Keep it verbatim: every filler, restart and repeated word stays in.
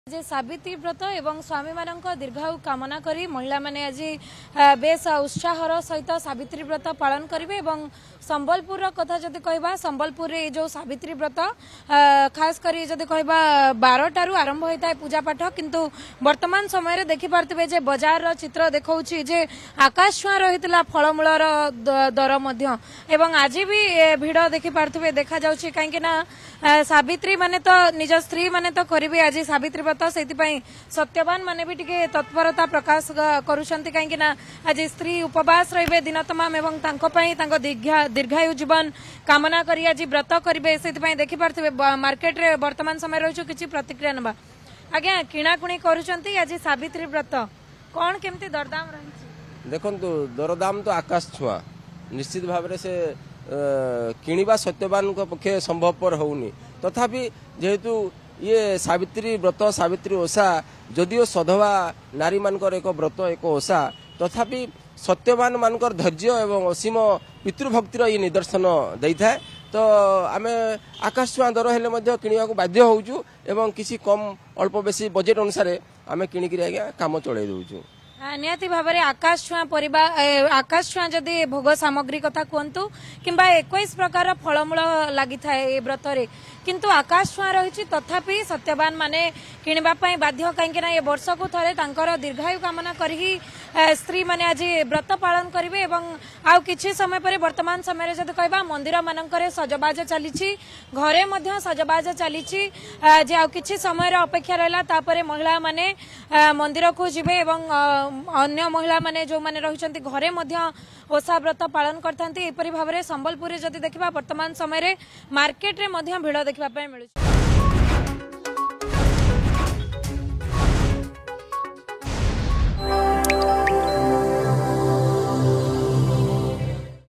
जे सावित्री व्रत एवं स्वामी मानक दीर्घायु कामना करी महिला माने आज बेस उत्साहर सहित सावित्री व्रत पालन करेंगे एवं संबलपुर कथा जदि कहबा संबलपुर रे जो सावित्री व्रत खास करी जदि कहबा बारटारू आरंभ होता है पूजा पाठ किंतु वर्तमान समय रे देखि पारथिबे जे बाजार रो चित्र देखौछि जे आकाश छुआ रहितला फलमूलर दर मध्य एवं आज भी भिड़ देखि पारथिबे देखा जाउछि काहे ना सावित्री माने तो निज स्त्री माने तो करिवे आज सावित्री व्रत सेतिपई सत्यवान माने भी टिके तत्परता प्रकाश करूछंती काहे ना आज स्त्री उपवास रहिबे दिन तमाम एवं तांको पई तांको दीर्घायु जीवन कामना करी आज व्रत करेंगे से देखी पारे मार्केट रे वर्तमान समय रही किसी प्रतिक्रिया नवा आज्ञा किणाकुणी करुँच आज सावित्री व्रत कौन केमती दरदाम रही देखो दरदाम तो आकाश छुआ निश्चित भाव से किणवा सत्यवान पक्षे संभवपर होनी तथापि जेहेतु ये सावित्री व्रत सावित्री ओषा जदिओ सधवा नारी मानकर एक व्रत एक ओषा तथापि सत्यवान मानकर धैर्य एवं असीम पितृभक्तिर ये निदर्शन दे था तो आम आकाश छुआ दर हेले किणवा बाध्य होचु एवं किसी कम अल्प बेसी बजेट अनुसार आम किणिक आज्ञा काम चलाई दउछु निहाती भाव में आकाश छुआ परिवार आकाश छुआ जदि भोग सामग्री कथा कहतु किंबा इक्कीस प्रकार फलमूल लगी थाए व्रत रे किंतु आकाश छुआ रही तथापि सत्यवान माने किणवा बाध्य कहीं ये वर्ष को थरे तांकर दीर्घायु कामना करी स्त्री माने आज व्रत पालन करेंगे एवं आउ किछि समय पर वर्तमान समय जब कहबा मंदिर मानकर सजबाज चली घरे मध्य सजबाज चली जे आउ किछि समय अपेक्षा रहा तापर महिला माने मंदिर को जिबे एवं अन्य महिला माने जो माने रहिसंती घरे मध्य ओषा व्रत पालन करथांती एपरि भाव में संबलपुर जदि देखिबा वर्तमान समय रे मार्केट रे मध्य भिड़ देखिबा पय मिलुछि।